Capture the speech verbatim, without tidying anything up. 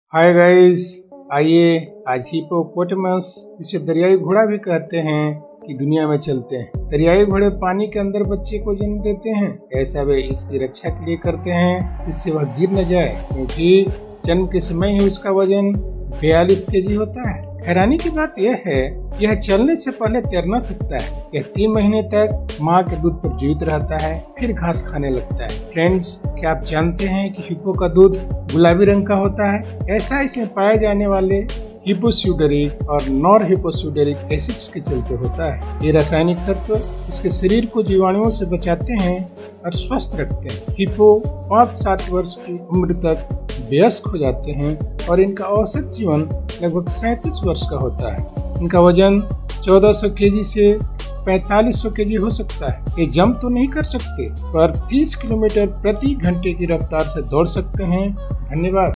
Hi guys, आइए आज hippopotamus, जिसे दरियाई घोड़ा भी कहते हैं, कि दुनिया में चलते हैं। दरियाई घोड़े पानी के अंदर बच्चे को जन्म देते हैं। ऐसा वे इसकी रक्षा के लिए करते हैं, इससे वह गिर न जाए, क्योंकि जन्म के समय ही उसका वजन बयालीस केजी होता है। हैरानी की बात यह है, यह चलने से पहले तैरना सीखता है। यह तीन महीने तक माँ के दूध पर जीवित रहता है, फिर घास खाने लगता है। फ्रेंड्स, क्या आप जानते हैं कि हिप्पो का दूध गुलाबी रंग का होता है? ऐसा इसमें पाए जाने वाले हिप्पोस्यूडरिक और नॉर हिप्पोस्यूडरिक एसिड्स के चलते होता है। ये रासायनिक तत्व इसके शरीर को जीवाणुओं से बचाते हैं और स्वस्थ रखते हैं। हिप्पो पाँच सात वर्ष की उम्र तक वयस्क हो जाते हैं और इनका औसत जीवन लगभग सैंतीस वर्ष का होता है। इनका वजन चौदह सौ केजी से पैंतालीस सौ केजी हो सकता है। ये जंप तो नहीं कर सकते, पर तीस किलोमीटर प्रति घंटे की रफ्तार से दौड़ सकते हैं। धन्यवाद।